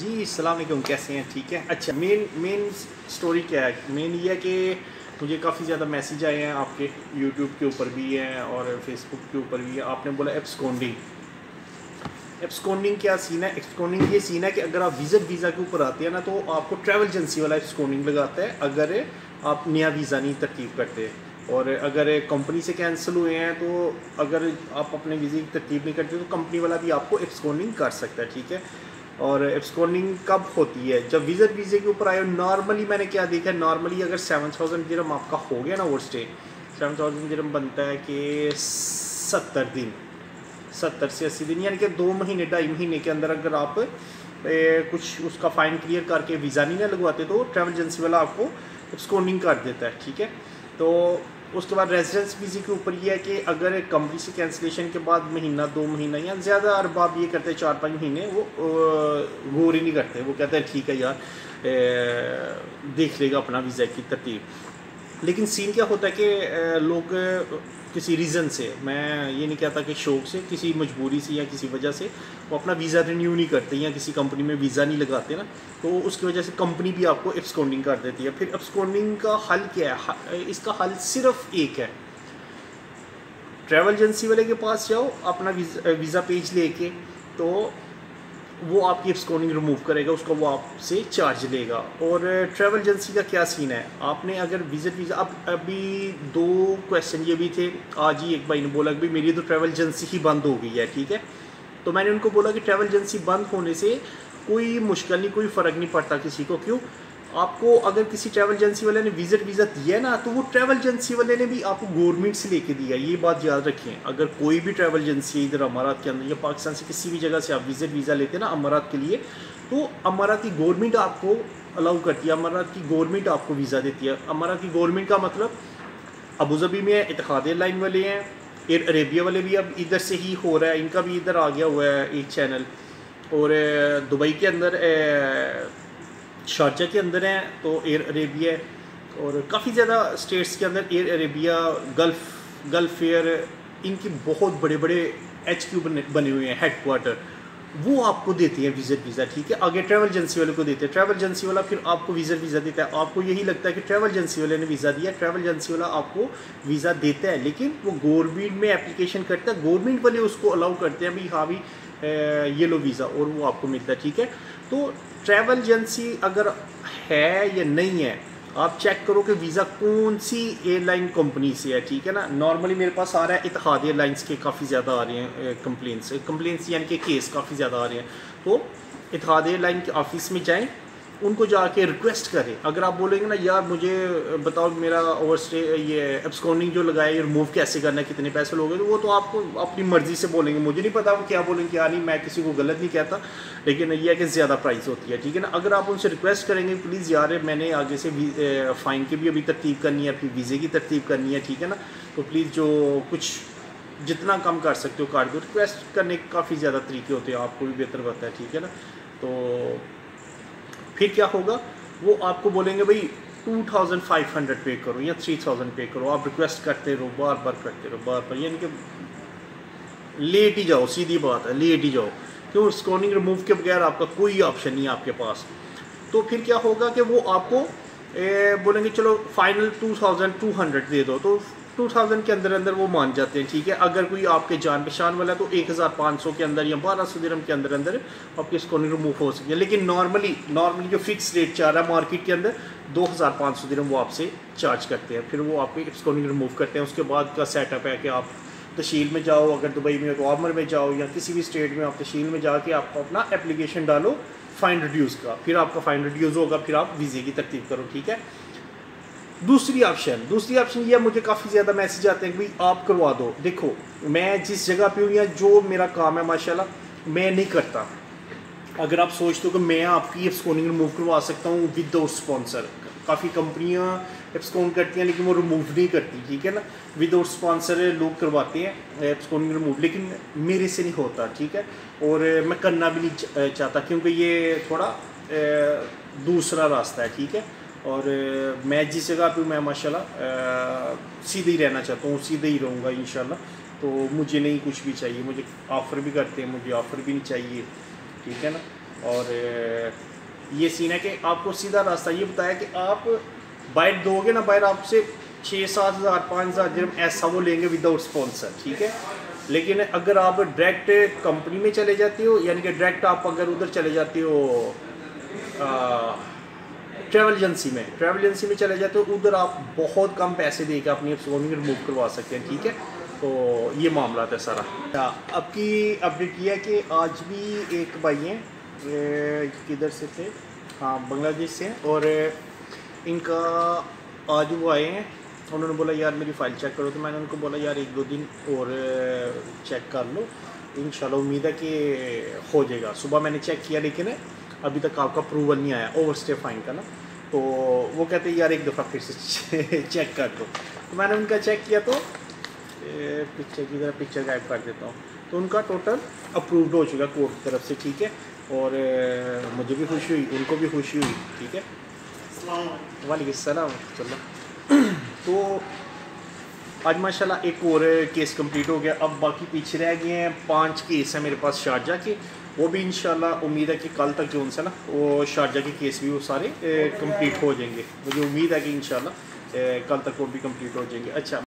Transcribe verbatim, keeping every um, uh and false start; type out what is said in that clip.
जी अस्सलाम वालेकुम, कैसे हैं? ठीक है। अच्छा, मेन मेन स्टोरी क्या है? मेन ये है कि मुझे काफ़ी ज़्यादा मैसेज आए हैं, आपके यूट्यूब के ऊपर भी हैं और फेसबुक के ऊपर भी है। आपने बोला एब्सकॉन्डिंग। एब्सकॉन्डिंग क्या सीन है? एब्सकॉन्डिंग ये सीन है कि अगर आप विज़िट वीज़ा के ऊपर आते हैं ना, तो आपको ट्रैवल एजेंसी वाला एब्सकॉन्डिंग लगाता है अगर आप नया वीज़ा नहीं तरतीब करते। और अगर कंपनी से कैंसिल हुए हैं, तो अगर आप अपने वीज़े की तरतीब नहीं करते तो कंपनी वाला भी आपको एब्सकॉन्डिंग कर सकता है। ठीक है। और एब्सकॉन्डिंग कब होती है? जब विज़िट वीज़े के ऊपर आए। नॉर्मली मैंने क्या देखा है, नॉर्मली अगर सेवन थाउजेंड दिरहम आपका हो गया ना ओवर स्टे, सेवन थाउजेंड दिरहम बनता है कि सत्तर दिन, सत्तर से अस्सी दिन, यानी कि दो महीने ढाई महीने के अंदर अगर आप ए, कुछ उसका फ़ाइन क्लियर करके वीज़ा नहीं ना लगवाते, तो ट्रैवल एजेंसी वाला आपको एब्सकॉन्डिंग कर देता है। ठीक है। तो उसके बाद रेजिडेंस वीज़े के ऊपर ये है कि अगर कंपनी से कैंसिलेशन के बाद महीना दो महीना या ज़्यादा अरबाब ये करते हैं चार पाँच महीने, वो गौर ही नहीं करते। वो कहते हैं ठीक है यार, ए, देख लेगा अपना वीज़ा की तरतीब। लेकिन सीन क्या होता है कि लोग किसी रीज़न से, मैं ये नहीं कहता कि शौक़ से, किसी मजबूरी से या किसी वजह से वो अपना वीज़ा रिन्यू नहीं करते या किसी कंपनी में वीज़ा नहीं लगाते ना, तो उसकी वजह से कंपनी भी आपको एब्सकॉन्डिंग कर देती है। फिर एब्सकॉन्डिंग का हल क्या है? इसका हल सिर्फ एक है, ट्रैवल एजेंसी वाले के पास जाओ, अपना वीज़ा वीज़ा पेज लेके, तो वो आपकी एब्सकॉन्डिंग रिमूव करेगा, उसका वो आपसे चार्ज लेगा। और ट्रैवल एजेंसी का क्या सीन है, आपने अगर विज़िट वीज़ा, अब अभी दो क्वेश्चन ये भी थे, आज ही एक भाई ने बोला कि मेरी तो ट्रैवल एजेंसी ही बंद हो गई है। ठीक है। तो मैंने उनको बोला कि ट्रैवल एजेंसी बंद होने से कोई मुश्किल नहीं, कोई फ़र्क नहीं पड़ता किसी को। क्यों? आपको अगर किसी ट्रैवल एजेंसी वाले ने विज़िट वीज़ा दिया है ना, तो वो ट्रैवल एजेंसी वाले ने भी आपको गवर्नमेंट से लेके दिया। ये बात याद रखें। अगर कोई भी ट्रैवल एजेंसी इधर अमारात के अंदर या पाकिस्तान से किसी भी जगह से आप विज़िट वीज़ा लेते हैं ना अमारात के लिए, तो अमारात की गवर्नमेंट आपको अलाउ करती है, अमारात की गवर्नमेंट आपको वीज़ा देती है। अमारात की गवर्नमेंट का मतलब अबू धाबी में इत्तेहाद एयरलाइन वाले हैं, एयर अरेबिया वाले भी अब इधर से ही हो रहा है, इनका भी इधर आ गया हुआ है एक चैनल। और दुबई के अंदर, शारजा के अंदर हैं तो एयर अरेबिया है, और काफ़ी ज़्यादा स्टेट्स के अंदर air Arabia, Gulf Gulf Air, इनके बहुत बड़े बड़े एच क्यू बने बने हुए हैं, हेड क्वार्टर, वो आपको देती है विज़िट वीज़ा। ठीक है। आगे ट्रैवल एजेंसी वाले को देते हैं, ट्रैवल एजेंसी वाला फिर आपको विज़िट वीज़ा देता है। आपको यही लगता है कि ट्रैवल एजेंसी वाले ने वीज़ा दिया, ट्रैवल एजेंसी वाला आपको वीज़ा देता है, लेकिन वो गवर्नमेंट में एप्लीकेशन करता है, गवर्नमेंट वाले उसको अलाउ करते हैं भाई हाँ भी ये लो वीज़ा, और वो आपको मिलता है। ठीक है। तो ट्रैवल एजेंसी अगर है या नहीं है, आप चेक करो कि वीज़ा कौन सी एयरलाइन कंपनी से है। ठीक है ना। नॉर्मली मेरे पास आ रहा है इत्तेहाद एयरलाइंस के काफ़ी ज़्यादा आ रहे हैं कंप्लेंट्स कंप्लेंट्स यानी कि केस काफ़ी ज़्यादा आ रहे हैं। तो इत्तेहाद एयरलाइन के ऑफिस में जाएं, उनको जाके रिक्वेस्ट करें। अगर आप बोलेंगे ना यार मुझे बताओ मेरा ओवर स्टे ये एब्सकॉन्डिंग जो लगाया ये रिमूव कैसे करना है, कितने पैसे लोगे, तो वो तो आपको अपनी मर्ज़ी से बोलेंगे। मुझे नहीं पता वो क्या बोलेंगे क्या नहीं, मैं किसी को गलत नहीं कहता, लेकिन ये है कि ज़्यादा प्राइस होती है। ठीक है ना। अगर आप उनसे रिक्वेस्ट करेंगे प्लीज़ यार मैंने आगे से फ़ाइन की भी अभी तरतीब करनी है, फिर वीज़े की तरतीब करनी है, ठीक है ना, तो प्लीज़ जो कुछ जितना कम कर सकते हो कर दो। रिक्वेस्ट करने के काफ़ी ज़्यादा तरीके होते हैं, आपको भी बेहतर पता है। ठीक है ना। तो फिर क्या होगा, वो आपको बोलेंगे भाई टू थाउजेंड फाइव हंड्रेड पे करो या थ्री थाउजेंड पे करो। आप रिक्वेस्ट करते रहो, बार बार करते रहो, बार बार, यानी कि लेट ही जाओ, सीधी बात है, लेट ही जाओ। क्यों? एब्सकॉन्डिंग रिमूव के बगैर आपका कोई ऑप्शन नहीं है आपके पास। तो फिर क्या होगा कि वो आपको ए, बोलेंगे चलो final two thousand two hundred दे दो, तो टू थाउजेंड के अंदर अंदर वो मान जाते हैं। ठीक है। अगर कोई आपके जान पहचान वाला है तो एक हज़ार पाँच सौ के अंदर या बारह सौ दिरहम के अंदर अंदर आपकी एब्सकॉन्डिंग रिमूव हो सकती है। लेकिन नॉर्मली नॉर्मली जो फिक्स रेट चाह रहा है मार्केट के अंदर, दो हज़ार पाँच सौ दिरहम वो आपसे चार्ज करते हैं, फिर वो आपकी एब्सकॉन्डिंग रिमूव करते हैं। उसके बाद का सेटअप है कि आप तहसील में जाओ, अगर दुबई में हो तो आमर में जाओ, या किसी भी स्टेट में आप तहसील में जाके आपको अपना एप्लीकेशन डालो फ़ाइन रिड्यूस का, फिर आपका फ़ाइन रिड्यूस होगा, फिर आप वीज़े की तरतीब करो। ठीक है। दूसरी ऑप्शन दूसरी ऑप्शन ये, मुझे काफ़ी ज़्यादा मैसेज आते हैं कि भाई आप करवा दो। देखो मैं जिस जगह पे हूँ या जो मेरा काम है माशाल्लाह मैं नहीं करता। अगर आप सोचते हो कि मैं आपकी एब्सकॉन्डिंग रिमूव करवा सकता हूँ विदाउट स्पॉन्सर, काफ़ी कंपनियाँ एब्सकॉन्ड करती हैं लेकिन वो रिमूव नहीं करती। ठीक है ना। विदाउट स्पॉन्सर लोग करवाते हैं एब्सकॉन्डिंग रिमूव, लेकिन मेरे से नहीं होता। ठीक है। और मैं करना भी नहीं चाहता क्योंकि ये थोड़ा दूसरा रास्ता है। ठीक है। और मैं जिस जगह पे मैं माशाल्लाह सीधे ही रहना चाहता हूँ, सीधे ही रहूँगा इंशाल्लाह। तो मुझे नहीं कुछ भी चाहिए, मुझे ऑफ़र भी करते हैं, मुझे ऑफ़र भी नहीं चाहिए। ठीक है ना। और ये सीन है कि आपको सीधा रास्ता ये बताया कि आप बाइट दोगे ना, बाइट आपसे छः सात हज़ार पाँच हज़ार दिरहम ऐसा वो लेंगे विदाउट स्पॉन्सर, ठीक है। लेकिन अगर आप डायरेक्ट कंपनी में चले जाते हो, यानी कि डायरेक्ट आप अगर उधर चले जाते हो ट्रैवल एजेंसी में ट्रैवल एजेंसी में चले जाते हो, उधर आप बहुत कम पैसे दे के अपनी एब्सकॉन्डिंग रिमूव करवा सकते हैं, ठीक है। तो ये मामला है सारा। अब की अपडेट किया कि आज भी एक भाई हैं, किधर से थे, हाँ बांग्लादेश से हैं, और इनका आज वो आए हैं, उन्होंने बोला यार मेरी फ़ाइल चेक करो। तो मैंने उनको बोला यार एक दो दिन और चेक कर लो, इंशाल्लाह उम्मीद है कि हो जाएगा। सुबह मैंने चेक किया लेकिन अभी तक आपका अप्रूवल नहीं आया ओवर स्टे फाइन का ना। तो वो कहते हैं यार एक दफ़ा फिर से चेक कर दो। तो मैंने उनका चेक किया तो पिक्चर की तरह पिक्चर गायब कर देता हूँ, तो उनका टोटल अप्रूव्ड हो चुका कोर्ट की तरफ से, ठीक है। और मुझे भी खुशी हुई, उनको भी खुशी हुई, ठीक है। वालेकुम सलाम। चलो तो आज माशाल्लाह एक और केस कंप्लीट हो गया। अब बाकी पीछे रह गए हैं पांच केस हैं मेरे पास शारजा के, वो भी इंशाल्लाह उम्मीद है कि कल तक जो उनसे ना वो शारजा के केस भी वो सारे कंप्लीट हो जाएंगे। मुझे उम्मीद है कि इंशाल्लाह कल तक वो भी कंप्लीट हो जाएंगे। अच्छा।